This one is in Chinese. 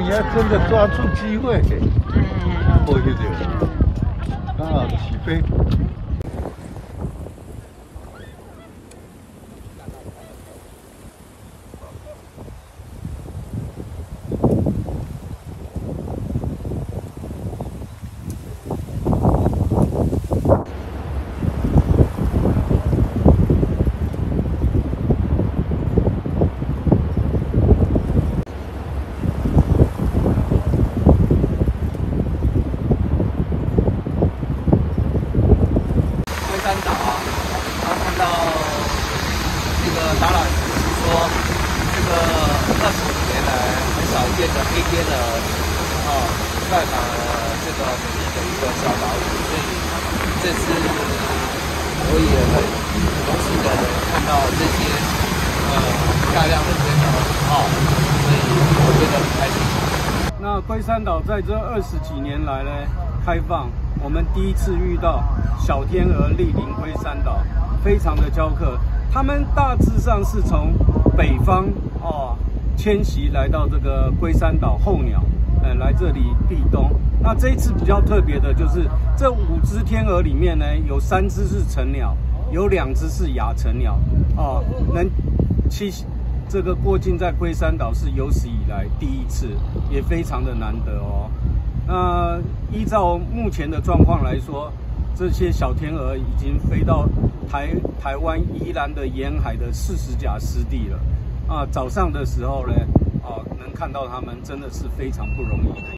你要真的抓住机会，过去就刚好起飞。 龟山岛啊，然后看到这个导览说，这个20几年来很少见的黑天鹅拜访了这个美丽的一个小岛屿，所以这次我也很荣幸的看到这些漂亮的天鹅所以我觉得很开心。 那龟山岛在这20几年来呢开放，我们第一次遇到小天鹅莅临龟山岛，非常的骄客。他们大致上是从北方迁徙来到这个龟山岛候鸟，来这里避冬。那这一次比较特别的就是这5只天鹅里面呢，有3只是成鸟，有2只是亚成鸟能这个过境在龟山岛是有史以来第一次，也非常的难得哦。那依照目前的状况来说，这些小天鹅已经飞到台湾宜兰的沿海的40甲湿地了。早上的时候呢，能看到它们真的是非常不容易的。